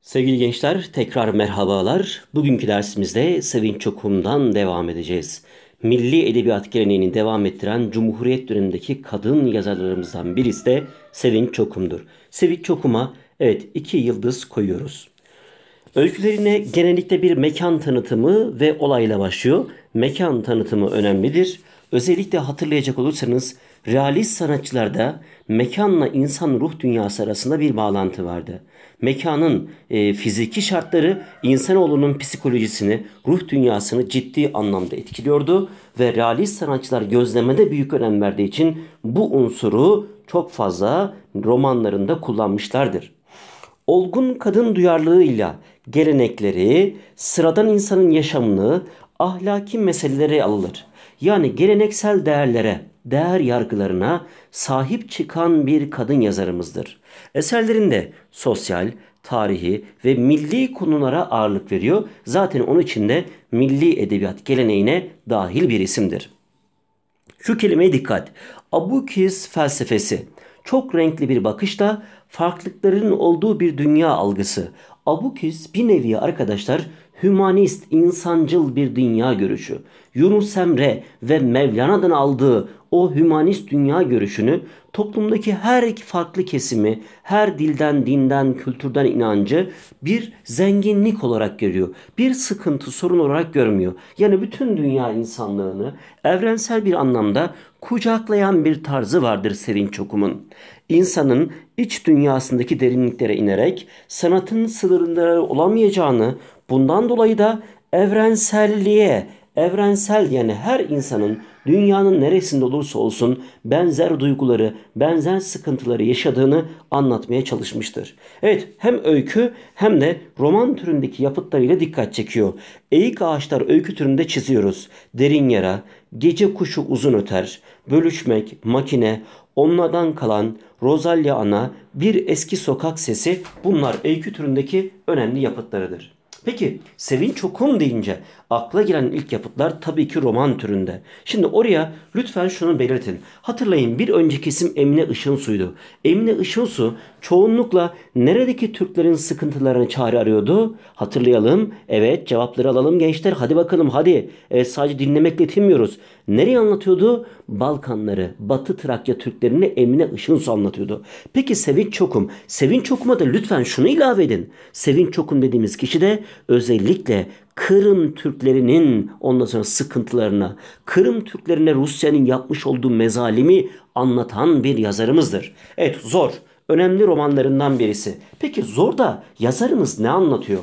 Sevgili gençler, tekrar merhabalar. Bugünkü dersimizde Sevinç Okum'dan devam edeceğiz. Milli edebiyat geleneğini devam ettiren Cumhuriyet dönemindeki kadın yazarlarımızdan birisi de Sevinç Okum'dur. Sevinç Okum'a evet 2 yıldız koyuyoruz. Öykülerine genellikle bir mekan tanıtımı ve olayla başlıyor. Mekan tanıtımı önemlidir. Özellikle hatırlayacak olursanız realist sanatçılarda mekanla insan ruh dünyası arasında bir bağlantı vardı. Mekanın fiziki şartları insanoğlunun psikolojisini, ruh dünyasını ciddi anlamda etkiliyordu ve realist sanatçılar gözlemede büyük önem verdiği için bu unsuru çok fazla romanlarında kullanmışlardır. Olgun kadın duyarlılığıyla gelenekleri, sıradan insanın yaşamını, ahlaki meselelere alır. Yani geleneksel değerlere, değer yargılarına sahip çıkan bir kadın yazarımızdır. Eserlerinde sosyal, tarihi ve milli konulara ağırlık veriyor. Zaten onun için de milli edebiyat geleneğine dahil bir isimdir. Şu kelimeye dikkat. Abukis felsefesi. Çok renkli bir bakışla farklılıkların olduğu bir dünya algısı. Abukis bir nevi arkadaşlar hümanist, insancıl bir dünya görüşü. Yunus Emre ve Mevlana'dan aldığı o hümanist dünya görüşünü toplumdaki her farklı kesimi, her dilden, dinden, kültürden inancı bir zenginlik olarak görüyor. Bir sıkıntı, sorun olarak görmüyor. Yani bütün dünya insanlığını evrensel bir anlamda kucaklayan bir tarzı vardır Sevinç Okum'un. İnsanın iç dünyasındaki derinliklere inerek sanatın sınırları olamayacağını, bundan dolayı da evrenselliğe, evrensel yani her insanın dünyanın neresinde olursa olsun benzer duyguları, benzer sıkıntıları yaşadığını anlatmaya çalışmıştır. Evet, hem öykü hem de roman türündeki yapıtlarıyla dikkat çekiyor. Eğik ağaçlar öykü türünde çiziyoruz. Derin yara, gece kuşu uzun öter, bölüşmek, makine, onlardan kalan, Rosalya Ana, bir eski sokak sesi bunlar öykü türündeki önemli yapıtlarıdır. Peki Sevinç Okum deyince akla gelen ilk yapıtlar tabii ki roman türünde. Şimdi oraya lütfen şunu belirtin. Hatırlayın bir önceki isim Emine Işınsu'ydu. Emine Işınsu çoğunlukla neredeki Türklerin sıkıntılarını çare arıyordu? Hatırlayalım. Evet, cevapları alalım gençler. Hadi bakalım hadi. Evet, sadece dinlemekle yetinmiyoruz. Nereye anlatıyordu? Balkanları, Batı Trakya Türklerini Emine Işınsu anlatıyordu. Peki Sevinç Çokum. Sevinç Çokum'a da lütfen şunu ilave edin. Sevinç Çokum dediğimiz kişi de özellikle Kırım Türklerinin ondan sonra sıkıntılarına, Kırım Türklerine Rusya'nın yapmış olduğu mezalimi anlatan bir yazarımızdır. Evet, Zor önemli romanlarından birisi. Peki Zor'da yazarımız ne anlatıyor?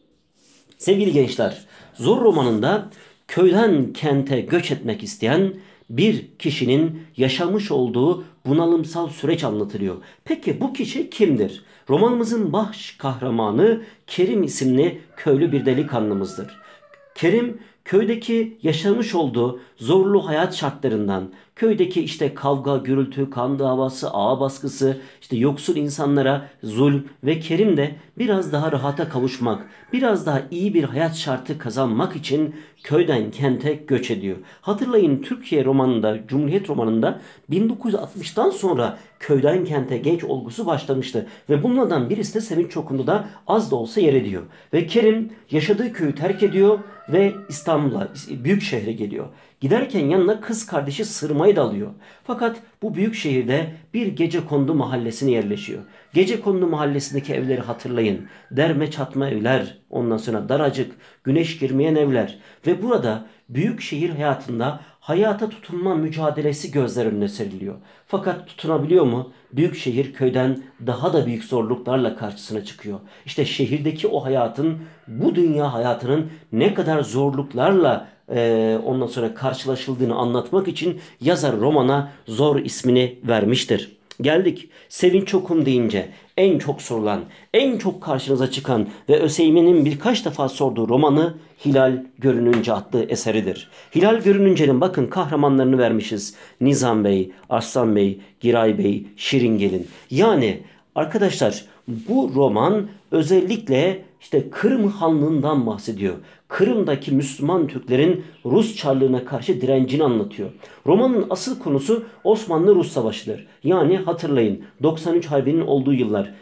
Sevgili gençler, Zor romanında köyden kente göç etmek isteyen bir kişinin yaşamış olduğu bunalımsal süreç anlatılıyor. Peki bu kişi kimdir? Romanımızın baş kahramanı Kerim isimli köylü bir delikanlımızdır. Kerim köydeki yaşamış olduğu zorlu hayat şartlarından, köydeki işte kavga, gürültü, kan davası, ağa baskısı, işte yoksul insanlara zulm ve Kerim de biraz daha rahata kavuşmak, biraz daha iyi bir hayat şartı kazanmak için köyden kente göç ediyor. Hatırlayın Türkiye romanında, Cumhuriyet romanında 1960'tan sonra köyden kente genç olgusu başlamıştı. Ve bunlardan birisi de Sevinç Çokumlu'da az da olsa yer ediyor. Ve Kerim yaşadığı köyü terk ediyor ve İstanbul'a, büyük şehre geliyor. Giderken yanına kız kardeşi Sırma'yı da alıyor. Fakat bu büyük şehirde bir Gecekondu mahallesine yerleşiyor. Gecekondu mahallesindeki evleri hatırlayın. Derme çatma evler, ondan sonra daracık, güneş girmeyen evler. Ve burada büyük şehir hayatında hayata tutunma mücadelesi gözler önüne seriliyor. Fakat tutunabiliyor mu? Büyük şehir köyden daha da büyük zorluklarla karşısına çıkıyor. İşte şehirdeki o hayatın, bu dünya hayatının ne kadar zorluklarla ondan sonra karşılaşıldığını anlatmak için yazar romana Zor ismini vermiştir. Geldik Sevinç Okum deyince en çok sorulan, en çok karşınıza çıkan ve Öseymen'in birkaç defa sorduğu romanı Hilal Görününce adlı eseridir. Hilal Görününce'nin bakın kahramanlarını vermişiz. Nizam Bey, Arslan Bey, Giray Bey, Şirin Gelin. Yani arkadaşlar bu roman özellikle işte Kırım Hanlığı'ndan bahsediyor. Kırım'daki Müslüman Türklerin Rus Çarlığına karşı direncini anlatıyor. Romanın asıl konusu Osmanlı-Rus Savaşı'dır. Yani hatırlayın 93 Harbi'nin olduğu yıllar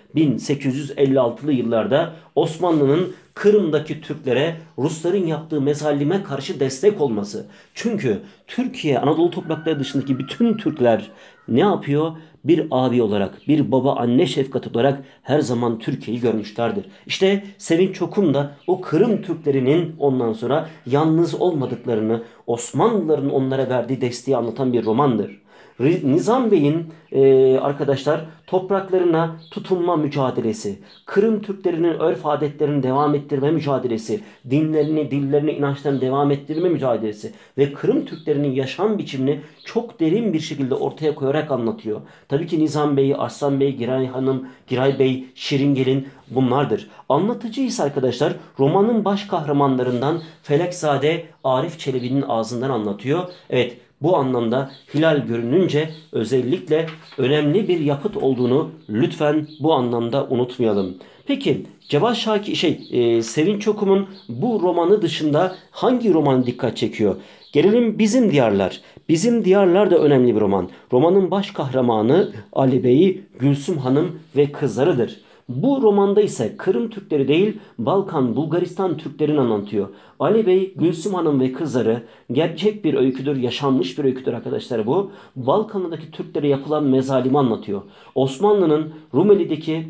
1856'lı yıllarda Osmanlı'nın Kırım'daki Türklere Rusların yaptığı mezallime karşı destek olması. Çünkü Türkiye, Anadolu toprakları dışındaki bütün Türkler ne yapıyor? Bir abi olarak, bir baba anne şefkati olarak her zaman Türkiye'yi görmüşlerdir. İşte Sevinç Çokum da o Kırım Türklerinin ondan sonra yalnız olmadıklarını, Osmanlıların onlara verdiği desteği anlatan bir romandır. Nizam Bey'in arkadaşlar topraklarına tutunma mücadelesi, Kırım Türklerinin örf adetlerini devam ettirme mücadelesi, dillerini, inançlarını devam ettirme mücadelesi ve Kırım Türklerinin yaşam biçimini çok derin bir şekilde ortaya koyarak anlatıyor. Tabii ki Nizam Bey, Arslan Bey, Giray Hanım, Giray Bey, Şiringel'in bunlardır. Anlatıcı ise arkadaşlar romanın baş kahramanlarından Felekzade Arif Çelebi'nin ağzından anlatıyor. Evet, bu anlamda hilal görününce özellikle önemli bir yapıt olduğunu lütfen bu anlamda unutmayalım. Peki Cevat Şakir Sevinç Çokum'un bu romanı dışında hangi roman dikkat çekiyor? Gelelim Bizim Diyarlar. Bizim Diyarlar da önemli bir roman. Romanın baş kahramanı Ali Bey, Gülsüm Hanım ve kızlarıdır. Bu romanda ise Kırım Türkleri değil Balkan, Bulgaristan Türklerini anlatıyor. Ali Bey, Gülsüm Hanım ve kızları gerçek bir öyküdür, yaşanmış bir öyküdür arkadaşlar bu. Balkan'daki Türklere yapılan mezalimi anlatıyor. Osmanlı'nın Rumeli'deki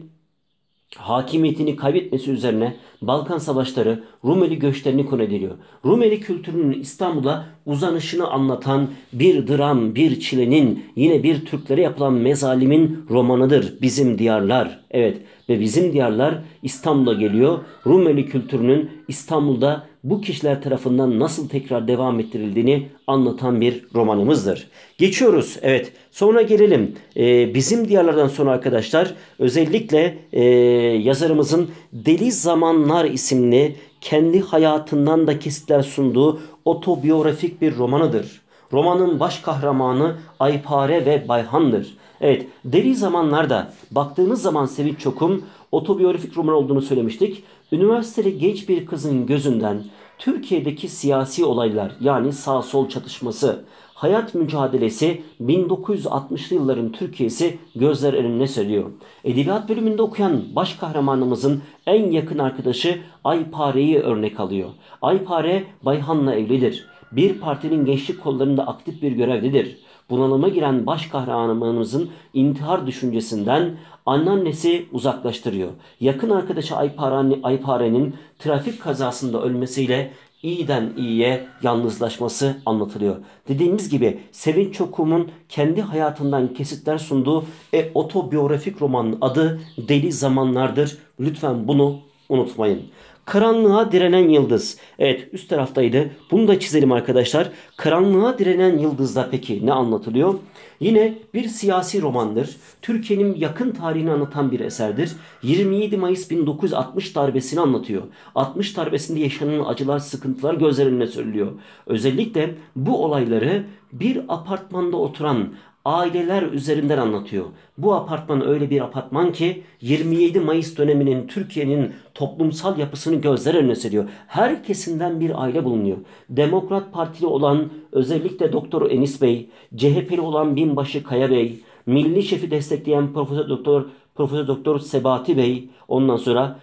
hakimiyetini kaybetmesi üzerine Balkan Savaşları, Rumeli göçlerini konu ediliyor. Rumeli kültürünün İstanbul'a uzanışını anlatan bir dram, bir çilenin, yine bir Türklere yapılan mezalimin romanıdır Bizim Diyarlar. Evet ve Bizim Diyarlar İstanbul'a geliyor. Rumeli kültürünün İstanbul'da bu kişiler tarafından nasıl tekrar devam ettirildiğini anlatan bir romanımızdır. Geçiyoruz. Evet. Sonra gelelim. Bizim Diyarlardan sonra arkadaşlar özellikle yazarımızın Deli Zamanlar isimli kendi hayatından da kesitler sunduğu otobiyografik bir romanıdır. Romanın baş kahramanı Aypare ve Bayhan'dır. Evet, Deli Zamanlar'da baktığımız zaman Sevinç Çokum otobiyografik roman olduğunu söylemiştik. Üniversiteli genç bir kızın gözünden Türkiye'deki siyasi olaylar yani sağ sol çatışması, hayat mücadelesi 1960'lı yılların Türkiye'si gözler önüne seriyor. Edebiyat bölümünde okuyan baş kahramanımızın en yakın arkadaşı Aypare'yi örnek alıyor. Aypare Bayhan'la evlidir. Bir partinin gençlik kollarında aktif bir görevlidir. Bunalıma giren baş kahramanımızın intihar düşüncesinden anneannesi uzaklaştırıyor. Yakın arkadaşı Aypare'nin trafik kazasında ölmesiyle iyiden iyiye yalnızlaşması anlatılıyor. Dediğimiz gibi Sevinç Çokum'un kendi hayatından kesitler sunduğu otobiyografik romanın adı Deli Zamanlardır. Lütfen bunu unutmayın. Karanlığa direnen yıldız. Evet, üst taraftaydı. Bunu da çizelim arkadaşlar. Karanlığa direnen yıldızda peki ne anlatılıyor? Yine bir siyasi romandır. Türkiye'nin yakın tarihini anlatan bir eserdir. 27 Mayıs 1960 darbesini anlatıyor. 60 darbesinde yaşanan acılar, sıkıntılar gözler önüne seriliyor. Özellikle bu olayları bir apartmanda oturan aileler üzerinden anlatıyor. Bu apartman öyle bir apartman ki 27 Mayıs döneminin Türkiye'nin toplumsal yapısını gözler önüne seriyor. Her kesimden bir aile bulunuyor. Demokrat Partili olan özellikle Doktor Enis Bey, CHP'li olan binbaşı Kaya Bey, Milli Şef'i destekleyen Profesör Doktor Sebati Bey, ondan sonra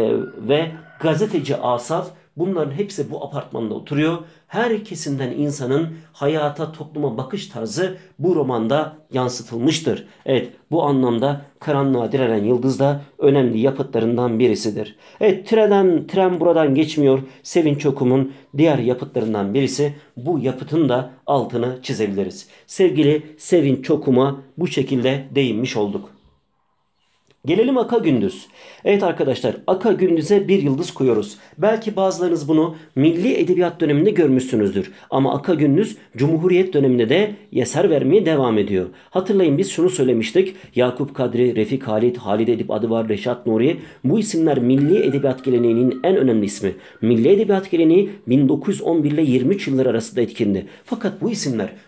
ve gazeteci Asaf, bunların hepsi bu apartmanda oturuyor. Her kesimden insanın hayata, topluma bakış tarzı bu romanda yansıtılmıştır. Evet, bu anlamda Karanlığa Direnen Yıldız da önemli yapıtlarından birisidir. Evet, tren buradan geçmiyor. Sevinç Çokum'un diğer yapıtlarından birisi. Bu yapıtın da altını çizebiliriz. Sevgili Sevinç Çokum'a bu şekilde değinmiş olduk. Gelelim Aka Gündüz. Evet arkadaşlar, Aka Gündüz'e bir yıldız koyuyoruz. Belki bazılarınız bunu Milli Edebiyat döneminde görmüşsünüzdür. Ama Aka Gündüz Cumhuriyet döneminde de eser vermeye devam ediyor. Hatırlayın, biz şunu söylemiştik. Yakup Kadri, Refik Halit, Halide Edip Adıvar, Reşat Nuri, bu isimler Milli Edebiyat geleneğinin en önemli ismi. Milli Edebiyat geleneği 1911 ile 23 yılları arasında etkindi. Fakat bu isimler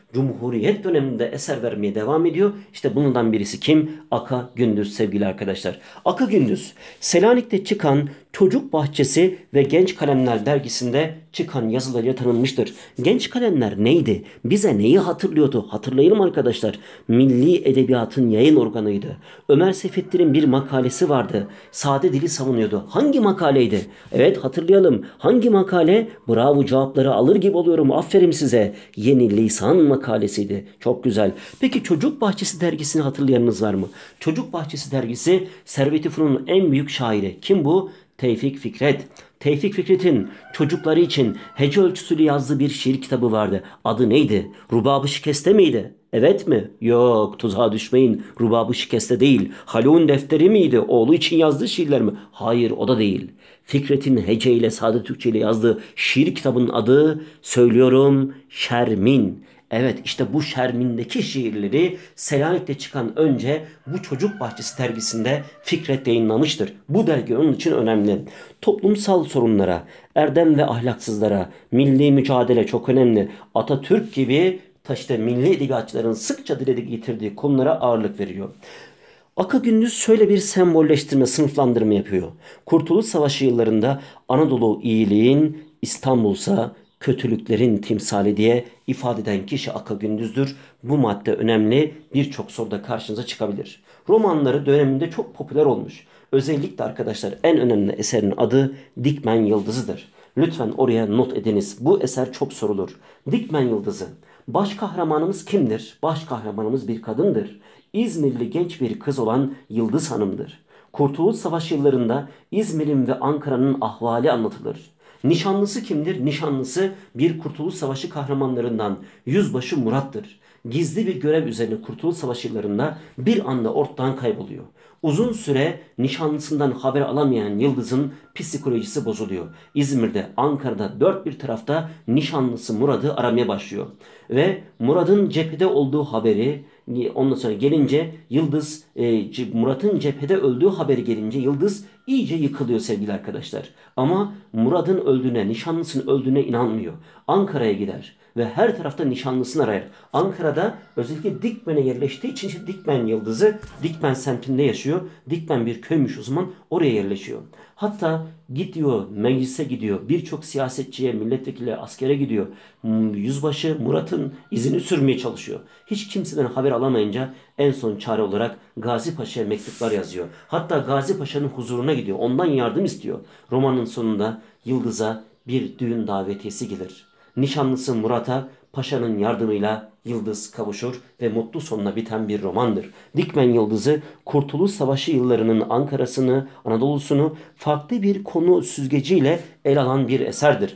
Cumhuriyet döneminde eser vermeye devam ediyor. İşte bundan birisi kim? Aka Gündüz sevgili arkadaşlar. Aka Gündüz, Selanik'te çıkan Çocuk Bahçesi ve Genç Kalemler dergisinde çıkan yazılarıyla tanınmıştır. Genç Kalemler neydi? Bize neyi hatırlıyordu? Hatırlayalım arkadaşlar. Milli Edebiyatın yayın organıydı. Ömer Seyfettin'in bir makalesi vardı. Sade dili savunuyordu. Hangi makaleydi? Evet, hatırlayalım. Hangi makale? Bravo, cevapları alır gibi oluyorum. Aferin size. Yeni Lisan makalesiydi. Çok güzel. Peki Çocuk Bahçesi dergisini hatırlayanınız var mı? Çocuk Bahçesi dergisi Servet-i Fünun'un en büyük şairi. Kim bu? Tevfik Fikret. Tevfik Fikret'in çocukları için hece ölçüsüyle yazdığı bir şiir kitabı vardı. Adı neydi? Rubab-ı Şikeste miydi? Evet mi? Yok, tuzağa düşmeyin. Rubab-ı Şikeste değil. Haluk'un defteri miydi? Oğlu için yazdığı şiirler mi? Hayır, o da değil. Fikret'in hece ile sade Türkçe ile yazdığı şiir kitabının adı, söylüyorum, Şermin. Evet, işte bu Şermin'deki şiirleri Selanik'te çıkan önce bu Çocuk Bahçesi dergisinde Fikret yayınlamıştır. Bu dergi onun için önemli. Toplumsal sorunlara, erdem ve ahlaksızlara, milli mücadele çok önemli. Atatürk gibi işte milli edebiyatçıların sıkça dile getirdiği konulara ağırlık veriyor. Aka Gündüz şöyle bir sembolleştirme, sınıflandırma yapıyor. Kurtuluş Savaşı yıllarında Anadolu iyiliğin, İstanbul'sa kötülüklerin timsali diye ifade eden kişi Aka Gündüz'dür. Bu madde önemli, birçok soruda karşınıza çıkabilir. Romanları döneminde çok popüler olmuş. Özellikle arkadaşlar en önemli eserin adı Dikmen Yıldızı'dır. Lütfen oraya not ediniz. Bu eser çok sorulur. Dikmen Yıldızı. Baş kahramanımız kimdir? Baş kahramanımız bir kadındır. İzmirli genç bir kız olan Yıldız Hanım'dır. Kurtuluş Savaşı yıllarında İzmir'in ve Ankara'nın ahvali anlatılır. Nişanlısı kimdir? Nişanlısı bir Kurtuluş Savaşı kahramanlarından Yüzbaşı Murat'tır. Gizli bir görev üzerine Kurtuluş Savaşı yıllarında bir anda ortadan kayboluyor. Uzun süre nişanlısından haber alamayan Yıldız'ın psikolojisi bozuluyor. İzmir'de, Ankara'da dört bir tarafta nişanlısı Murat'ı aramaya başlıyor. Ve Murat'ın cephede olduğu haberi ondan sonra gelince Yıldız, Murat'ın cephede öldüğü haberi gelince Yıldız iyice yıkılıyor sevgili arkadaşlar. Ama Murat'ın öldüğüne, nişanlısının öldüğüne inanmıyor. Ankara'ya gider ve her tarafta nişanlısını arar. Ankara'da özellikle Dikmen'e yerleştiği için işte Dikmen Yıldızı Dikmen semtinde yaşıyor. Dikmen bir köymüş o zaman, oraya yerleşiyor. Hatta gidiyor, meclise gidiyor. Birçok siyasetçiye, milletvekili, askere gidiyor. Yüzbaşı Murat'ın izini sürmeye çalışıyor. Hiç kimseden haber alamayınca en son çare olarak Gazi Paşa'ya mektuplar yazıyor. Hatta Gazi Paşa'nın huzuruna gidiyor. Ondan yardım istiyor. Romanın sonunda Yıldız'a bir düğün davetiyesi gelir. Nişanlısı Murat'a Paşa'nın yardımıyla Yıldız kavuşur ve mutlu sonla biten bir romandır. Dikmen Yıldızı Kurtuluş Savaşı yıllarının Ankara'sını, Anadolu'sunu farklı bir konu süzgeciyle ele alan bir eserdir.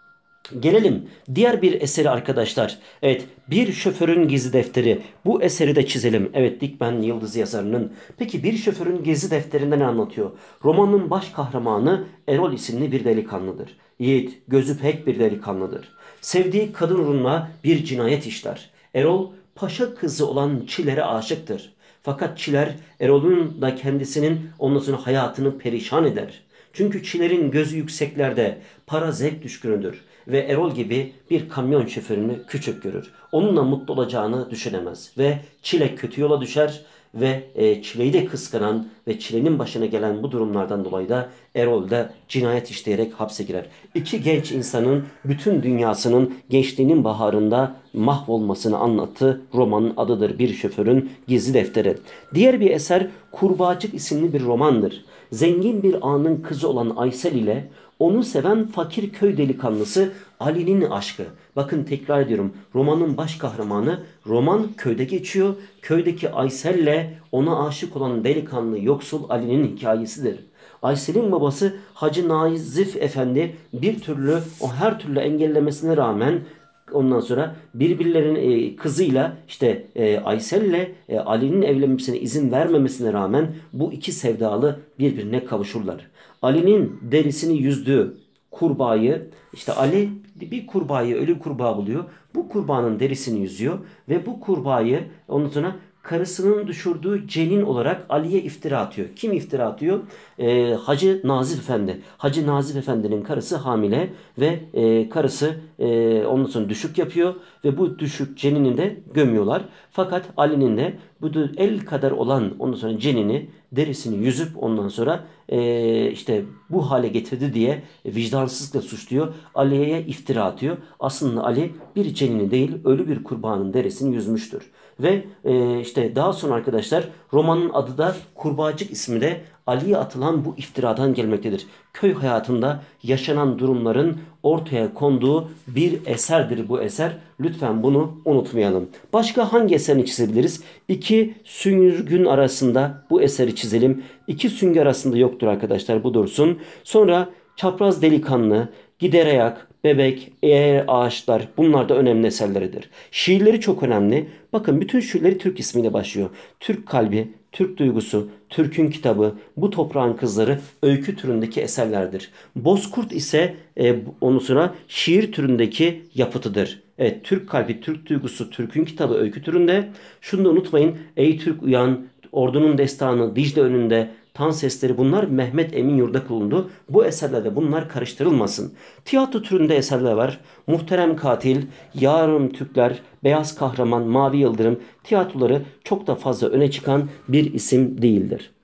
Gelelim diğer bir eseri arkadaşlar. Evet, Bir Şoförün Gizli Defteri. Bu eseri de çizelim. Evet, Dikmen Yıldız yazarının. Peki Bir Şoförün Gizli Defteri'nde ne anlatıyor? Romanın baş kahramanı Erol isimli bir delikanlıdır. Yiğit, gözü pek bir delikanlıdır. Sevdiği kadın uğruna bir cinayet işler. Erol, paşa kızı olan Çiler'e aşıktır. Fakat Çiler, Erol'un da kendisinin ondan sonra hayatını perişan eder. Çünkü Çiler'in gözü yükseklerde, para zevk düşkünüdür ve Erol gibi bir kamyon şoförünü küçük görür. Onunla mutlu olacağını düşünemez ve Çile kötü yola düşer ve Çile'yi de kıskanan ve Çile'nin başına gelen bu durumlardan dolayı da Erol da cinayet işleyerek hapse girer. İki genç insanın bütün dünyasının gençliğinin baharında mahvolmasını anlattı. Romanın adıdır Bir Şoförün Gizli Defteri. Diğer bir eser Kurbağacık isimli bir romandır. Zengin bir ağanın kızı olan Aysel ile onu seven fakir köy delikanlısı Ali'nin aşkı. Bakın, tekrar ediyorum. Romanın baş kahramanı, roman köyde geçiyor. Köydeki Aysel'le ona aşık olan delikanlı yoksul Ali'nin hikayesidir. Aysel'in babası Hacı Naizif Efendi bir türlü her türlü engellemesine rağmen ondan sonra birbirlerinin kızıyla işte Aysel'le Ali'nin evlenmesine izin vermemesine rağmen bu iki sevdalı birbirine kavuşurlar. Ali'nin derisini yüzdüğü kurbağayı, işte Ali bir kurbağayı, ölü kurbağa buluyor. Bu kurbağanın derisini yüzüyor ve bu kurbağayı ondan sonra karısının düşürdüğü cenin olarak Ali'ye iftira atıyor. Kim iftira atıyor? Hacı Nazif Efendi. Hacı Nazif Efendi'nin karısı hamile ve karısı ondan sonra düşük yapıyor ve bu düşük cenini de gömüyorlar. Fakat Ali'nin de bu el kadar olan ondan sonra cenini, derisini yüzüp ondan sonra işte bu hale getirdi diye vicdansızlıkla suçluyor. Ali'ye iftira atıyor. Aslında Ali bir cenini değil, ölü bir kurbanın derisini yüzmüştür. Ve işte daha sonra arkadaşlar romanın adı da Kurbağacık ismi de Ali'ye atılan bu iftiradan gelmektedir. Köy hayatında yaşanan durumların ortaya konduğu bir eserdir bu eser. Lütfen bunu unutmayalım. Başka hangi eserini çizebiliriz? İki sürgün arasında bu eseri çizelim. İki süngü arasında yoktur arkadaşlar, bu dursun. Sonra çapraz delikanlı, gider ayak, bebek, eğer ağaçlar, bunlar da önemli eserleridir. Şiirleri çok önemli. Bakın bütün şiirleri Türk ismiyle başlıyor. Türk kalbi, Türk duygusu, Türk'ün kitabı, bu toprağın kızları öykü türündeki eserlerdir. Bozkurt ise onun sonra şiir türündeki yapıtıdır. Evet, Türk kalbi, Türk duygusu, Türk'ün kitabı öykü türünde. Şunu da unutmayın. Ey Türk uyan, ordunun destanı, Dicle önünde, tan sesleri, bunlar Mehmet Emin Yurdakul'undu. Bu eserlerde bunlar karıştırılmasın. Tiyatro türünde eserler var. Muhterem Katil, Yarım Türkler, Beyaz Kahraman, Mavi Yıldırım tiyatroları çok da fazla öne çıkan bir isim değildir.